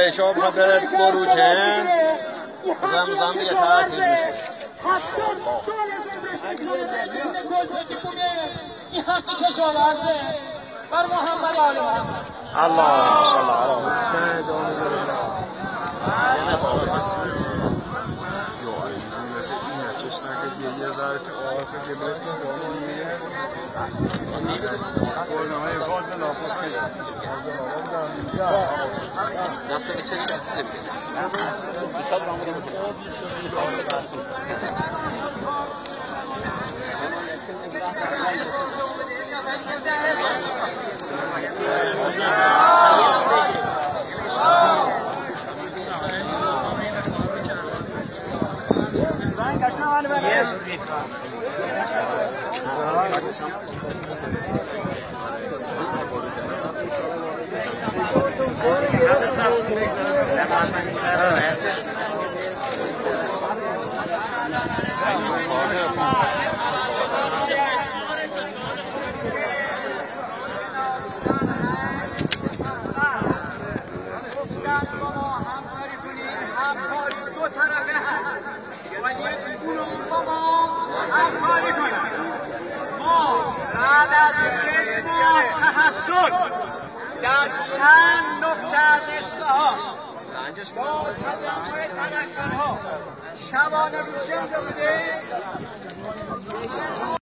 حالا شما بخواه برد بروچن زمزم دیگه تعطیل میشه. این حق کشاورزه بر محمد آل محمد. اللهم صل علی سیدنا در چند نقطه از اصلاحات با تجمع تمشکرها شبانه روشن بوده